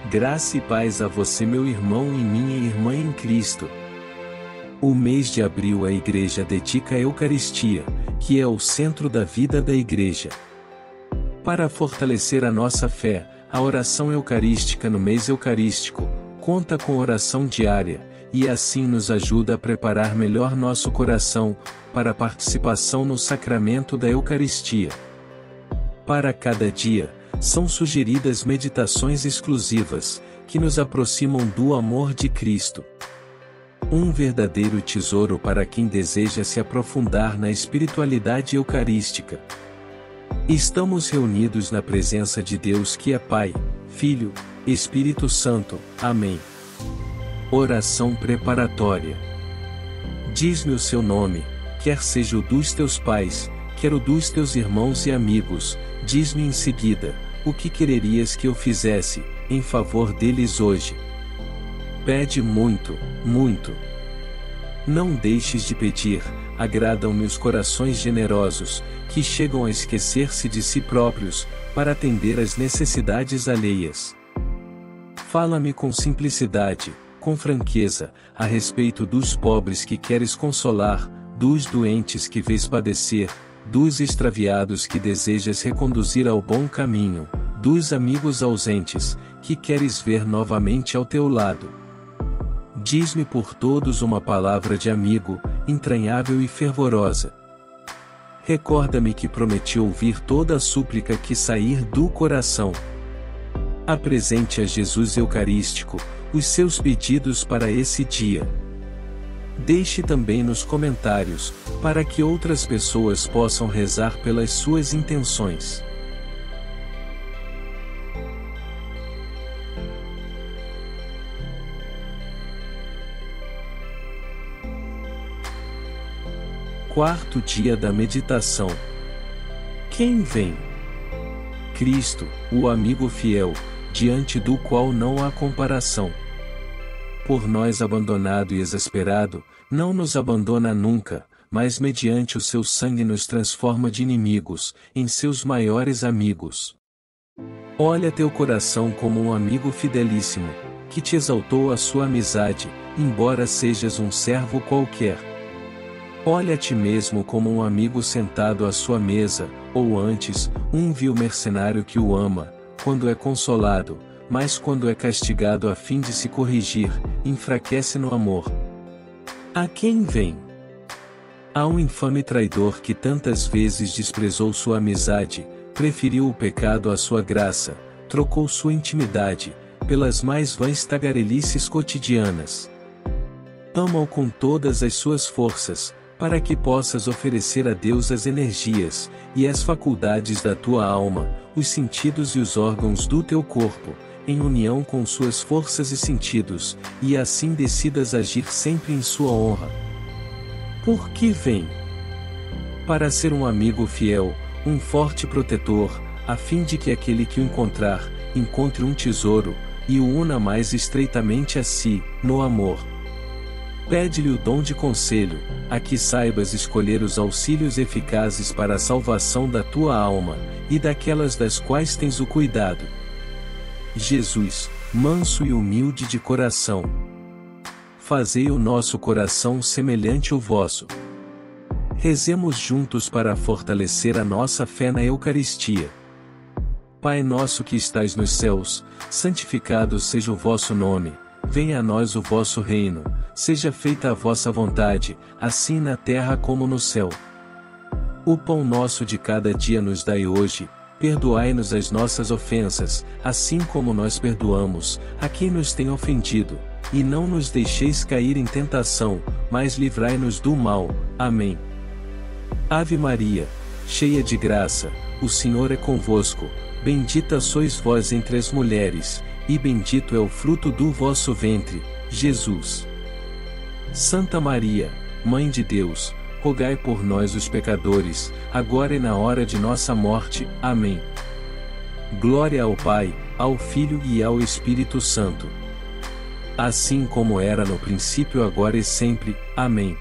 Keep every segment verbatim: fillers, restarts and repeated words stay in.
Graça e paz a você, meu irmão e minha irmã em Cristo. O mês de abril a Igreja dedica a Eucaristia, que é o centro da vida da Igreja. Para fortalecer a nossa fé, a oração eucarística no mês eucarístico conta com oração diária, e assim nos ajuda a preparar melhor nosso coração para a participação no sacramento da Eucaristia. Para cada dia, são sugeridas meditações exclusivas, que nos aproximam do amor de Cristo. Um verdadeiro tesouro para quem deseja se aprofundar na espiritualidade eucarística. Estamos reunidos na presença de Deus que é Pai, Filho, Espírito Santo. Amém. Oração preparatória. Diz-me o seu nome, quer seja o dos teus pais, quer o dos teus irmãos e amigos. Diz-me em seguida, o que quererias que eu fizesse, em favor deles hoje. Pede muito, muito. Não deixes de pedir, agradam-me os corações generosos, que chegam a esquecer-se de si próprios, para atender às necessidades alheias. Fala-me com simplicidade, com franqueza, a respeito dos pobres que queres consolar, dos doentes que vês padecer, dos extraviados que desejas reconduzir ao bom caminho, dos amigos ausentes, que queres ver novamente ao teu lado. Diz-me por todos uma palavra de amigo, entranhável e fervorosa. Recorda-me que prometi ouvir toda a súplica que sair do coração. Apresente a Jesus Eucarístico os seus pedidos para esse dia. Deixe também nos comentários, para que outras pessoas possam rezar pelas suas intenções. Quarto dia da meditação. Quem vem? Cristo, o amigo fiel, diante do qual não há comparação. Por nós abandonado e exasperado, não nos abandona nunca, mas mediante o seu sangue nos transforma de inimigos, em seus maiores amigos. Olha teu coração como um amigo fidelíssimo, que te exaltou a sua amizade, embora sejas um servo qualquer. Olha a ti mesmo como um amigo sentado à sua mesa, ou antes, um vil mercenário que o ama, quando é consolado, mas quando é castigado a fim de se corrigir, enfraquece no amor. A quem vem? A um infame traidor que tantas vezes desprezou sua amizade, preferiu o pecado à sua graça, trocou sua intimidade, pelas mais vãs tagarelices cotidianas. Ama-o com todas as suas forças, para que possas oferecer a Deus as energias, e as faculdades da tua alma, os sentidos e os órgãos do teu corpo, em união com suas forças e sentidos, e assim decidas agir sempre em sua honra. Por que vem? Para ser um amigo fiel, um forte protetor, a fim de que aquele que o encontrar, encontre um tesouro, e o una mais estreitamente a si, no amor. Pede-lhe o dom de conselho, a que saibas escolher os auxílios eficazes para a salvação da tua alma, e daquelas das quais tens o cuidado. Jesus, manso e humilde de coração. Fazei o nosso coração semelhante ao vosso. Rezemos juntos para fortalecer a nossa fé na Eucaristia. Pai nosso que estais nos céus, santificado seja o vosso nome, venha a nós o vosso reino, seja feita a vossa vontade, assim na terra como no céu. O pão nosso de cada dia nos dai hoje, perdoai-nos as nossas ofensas, assim como nós perdoamos a quem nos tem ofendido, e não nos deixeis cair em tentação, mas livrai-nos do mal. Amém. Ave Maria, cheia de graça, o Senhor é convosco, bendita sois vós entre as mulheres, e bendito é o fruto do vosso ventre, Jesus. Santa Maria, Mãe de Deus, rogai por nós os pecadores, agora e na hora de nossa morte. Amém. Glória ao Pai, ao Filho e ao Espírito Santo. Assim como era no princípio, agora e sempre. Amém.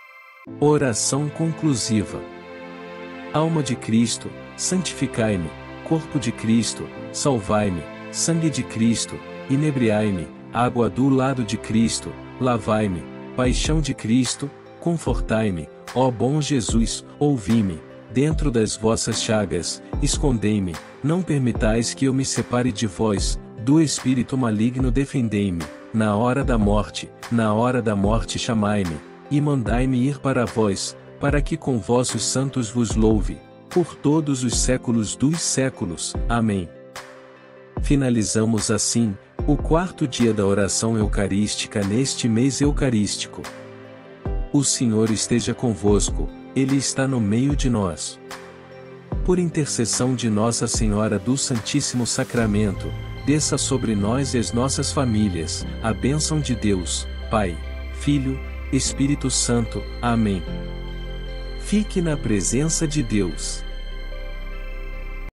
Oração conclusiva. Alma de Cristo, santificai-me. Corpo de Cristo, salvai-me. Sangue de Cristo, inebriai-me, água do lado de Cristo, lavai-me, paixão de Cristo, confortai-me, ó bom Jesus, ouvi-me, dentro das vossas chagas, escondei-me, não permitais que eu me separe de vós, do espírito maligno defendei-me, na hora da morte, na hora da morte chamai-me, e mandai-me ir para vós, para que com vossos santos vos louve, por todos os séculos dos séculos. Amém. Finalizamos assim o quarto dia da oração eucarística neste mês eucarístico. O Senhor esteja convosco, Ele está no meio de nós. Por intercessão de Nossa Senhora do Santíssimo Sacramento, desça sobre nós e as nossas famílias, a bênção de Deus, Pai, Filho, Espírito Santo. Amém. Fique na presença de Deus.